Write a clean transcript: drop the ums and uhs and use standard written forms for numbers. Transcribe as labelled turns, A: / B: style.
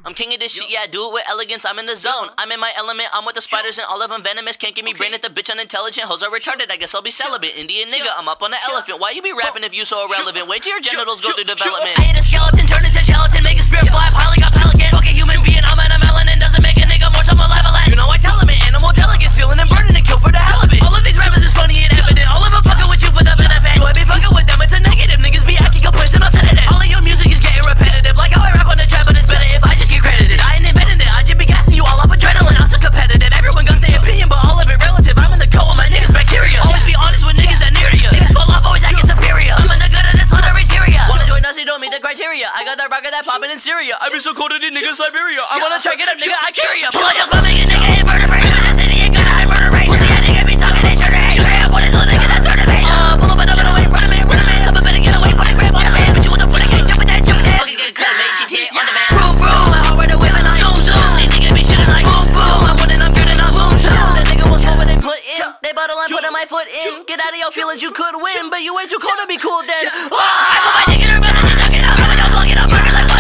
A: I'm king of this shit, yeah, I do it with elegance, I'm in the zone. I'm in my element, I'm with the spiders and all of them venomous. Can't give me brain at the bitch unintelligent. Hoes are retarded, I guess I'll be celibate. Indian nigga, I'm up on the elephant. Why you be rapping if you so irrelevant? Wait till your genitals go through development.
B: I hit a skeleton, turn into gelatin, make a spirit fly, pilot got pelican. Fuck a human being, I'm a melanin, doesn't make a nigga more so malevolent. You know I tell him it, animal delegate, stealing and burning and kill for the hell of it. All of these rappers is funny and evident, all of them fucking with you for the benefit. Do I be fucking with them, it's a negative, niggas be acting complacent, I'm sedative. All of your music is getting repetitive, like how I rap on the track, but it's better if I just get credited. I ain't invented it, I just be gassing you all off adrenaline, I'm so competitive. Everyone got their opinion, but all of it relative. I'm in the co with my niggas bacteria. Always be honest with niggas that near to you. Niggas fall off, always acting superior. I'm in the gut of this lot of criteria. Wanna join us, you don't meet the criteria. I got that rocket that poppin' in Syria. I be so cold to these niggas Siberia. I wanna check it up, nigga, I carry ya. Pull it just by making nigga invertebrate. You in the city, you gotta hide murder rate. Pussy that nigga be talking, they turn rate. Straight up on this little nigga that's certified. Pull up another way, run a man, run a man. Someone better get away, put a grab on a man. But you with the foot again, jump with that, jump with that. Okay, get cut, make GTA on the man. Vroom, vroom, my heart right away when I zoom, zoom. These niggas be shitting like boom, boom. I want it, I'm good and I'm boom, too. That nigga was what they put in. They bottle and put my foot in. Get out of your feelings, you could win, but you ain't too cold to be cool then. I put my dick in her belly, suck it up, I'm gonna plug it up, burger like